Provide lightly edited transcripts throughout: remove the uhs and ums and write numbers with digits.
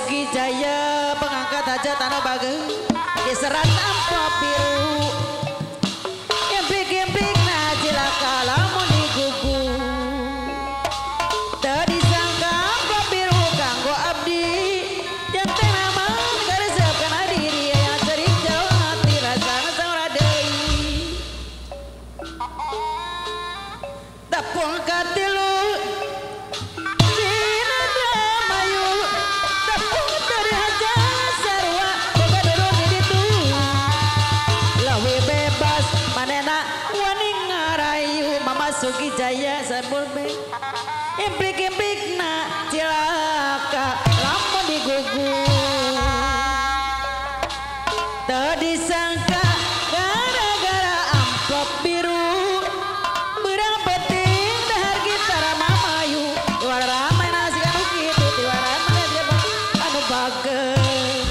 Basuki Jaya pengangkat hajat anu bageng diserat amplop biru impik-impik na cilaka lamun digugu teu disangka amplop biru kanggo abdi yang teh nama karesep kana diri yang cerik jauh hati rasana saura deui tepung katilu Basuki Jaya sabul be impik-impik na cilaka lamun digugu teu disangka gara-gara amplop biru beurang penting dahar gitar mamayu tiwara ramai nasi anu kitu tiwara ramai anu bageng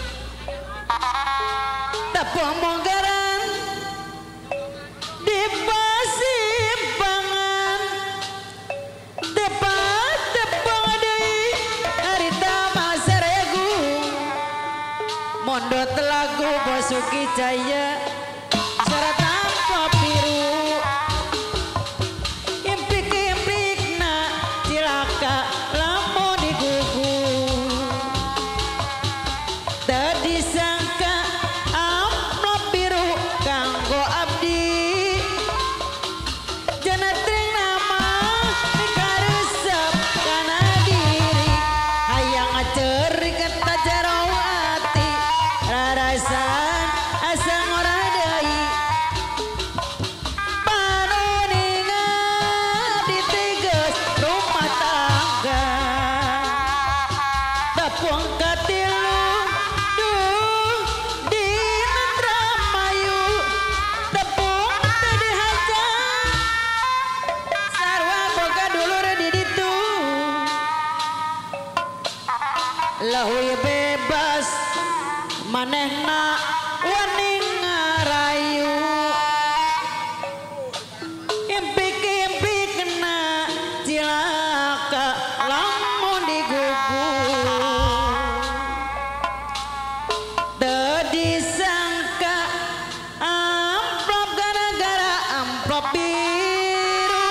tepung monggaran di mondot lagu Basuki Jaya syarat amplop biru impik-impik na cilaka lamun digugu teu disangka amplop biru kanggo abdi janatring nama dikaresep kana diri hayang ngecerik eta jero rarasan asa ngora deui panuninga diteges rumah tangga tepung katilu duh di Indramayu tepung teu dihajat sarua boga dulur di ditu leuwih bebas manehna wani ngarayu impik-impikna cilaka lamun digugu teu disangka amplop gara-gara amplop biru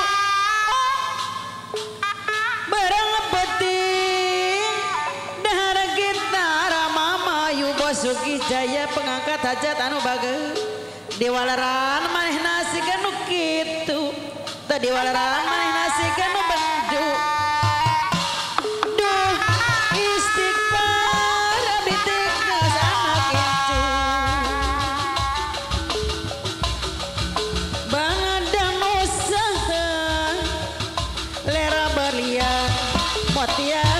barang penting dahar gitar Basuki Jaya pengangkat hajat anu bageng diwalaran manehna sikeun nu kitu teu diwalaran manehna sikeun nu bendu duh istighfar abdi tegas anak itu bangadang usaha lera berlian motia